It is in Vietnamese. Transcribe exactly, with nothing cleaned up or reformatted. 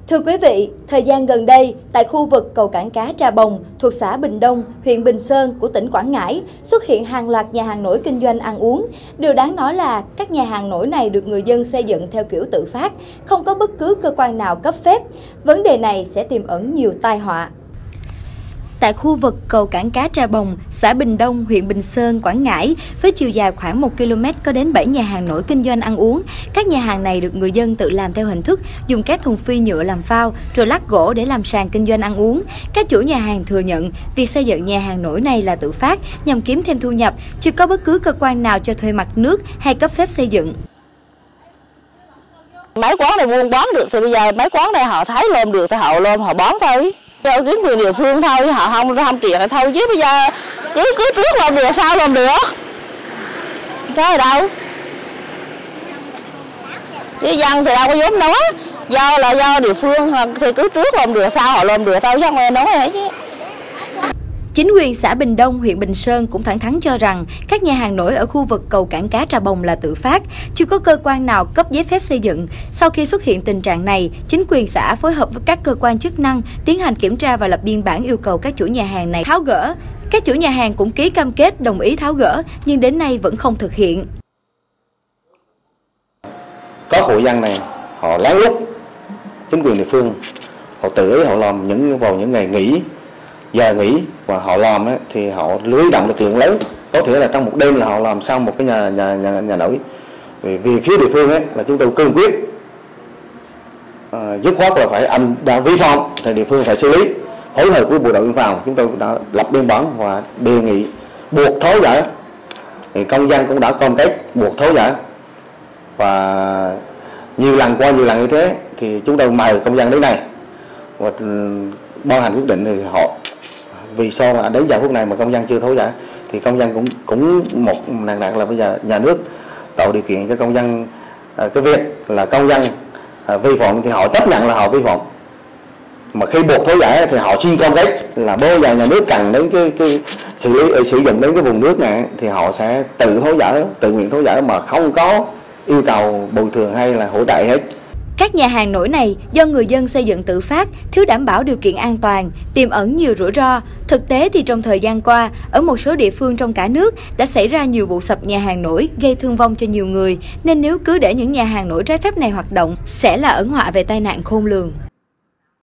Thưa quý vị, thời gian gần đây, tại khu vực cầu cảng cá Trà Bồng thuộc xã Bình Đông, huyện Bình Sơn của tỉnh Quảng Ngãi xuất hiện hàng loạt nhà hàng nổi kinh doanh ăn uống. Điều đáng nói là các nhà hàng nổi này được người dân xây dựng theo kiểu tự phát, không có bất cứ cơ quan nào cấp phép. Vấn đề này sẽ tiềm ẩn nhiều tai họa. Tại khu vực cầu cảng cá Trà Bồng, xã Bình Đông, huyện Bình Sơn, Quảng Ngãi, với chiều dài khoảng một ki lô mét có đến bảy nhà hàng nổi kinh doanh ăn uống. Các nhà hàng này được người dân tự làm theo hình thức dùng các thùng phi nhựa làm phao, rồi lát gỗ để làm sàn kinh doanh ăn uống. Các chủ nhà hàng thừa nhận việc xây dựng nhà hàng nổi này là tự phát nhằm kiếm thêm thu nhập, chưa có bất cứ cơ quan nào cho thuê mặt nước hay cấp phép xây dựng. Mấy quán này buôn bán được thì bây giờ mấy quán này họ thấy lôm được thì họ lôm họ bán thôi. Cho chính quyền địa phương thôi, họ không không triển là thôi, chứ bây giờ cứ cứ trước làm được sao làm được, cái gì đâu, chứ dân thì đâu có dám nói, do là do địa phương thì cứ trước làm được sao họ làm được thôi, chứ không ai nói hết chứ. Chính quyền xã Bình Đông, huyện Bình Sơn cũng thẳng thắn cho rằng các nhà hàng nổi ở khu vực cầu cảng cá Trà Bồng là tự phát, chưa có cơ quan nào cấp giấy phép xây dựng. Sau khi xuất hiện tình trạng này, chính quyền xã phối hợp với các cơ quan chức năng tiến hành kiểm tra và lập biên bản yêu cầu các chủ nhà hàng này tháo gỡ. Các chủ nhà hàng cũng ký cam kết đồng ý tháo gỡ, nhưng đến nay vẫn không thực hiện. Có hộ dân này, họ lén lút, chính quyền địa phương, họ tự ý họ làm những vào những ngày nghỉ, giờ nghỉ và họ làm ấy, thì họ huy động lực lượng lớn, có thể là trong một đêm là họ làm xong một cái nhà nhà nhà, nhà nổi. Vì, vì phía địa phương ấy là chúng tôi cương quyết à, dứt khoát là phải anh đã vi phạm thì địa phương phải xử lý, phối hợp với bộ đội biên phòng chúng tôi đã lập biên bản và đề nghị buộc tháo dỡ. Thì công dân cũng đã cam kết buộc tháo dỡ và nhiều lần qua nhiều lần như thế thì chúng tôi mời công dân đến này và ban hành quyết định thì họ vì sao mà đến giờ phút này mà công dân chưa tháo dỡ thì công dân cũng cũng một nạn nạn là bây giờ nhà nước tạo điều kiện cho công dân à, cái việc là công dân à, vi phạm thì họ chấp nhận là họ vi phạm, mà khi buộc tháo dỡ thì họ xin cam kết là bây giờ nhà nước cần đến cái cái xử lý sử dụng đến cái vùng nước này thì họ sẽ tự tháo dỡ, tự nguyện tháo dỡ mà không có yêu cầu bồi thường hay là hỗ trợ hết. Các nhà hàng nổi này do người dân xây dựng tự phát, thiếu đảm bảo điều kiện an toàn, tiềm ẩn nhiều rủi ro. Thực tế thì trong thời gian qua, ở một số địa phương trong cả nước đã xảy ra nhiều vụ sập nhà hàng nổi gây thương vong cho nhiều người, nên nếu cứ để những nhà hàng nổi trái phép này hoạt động sẽ là ẩn họa về tai nạn khôn lường.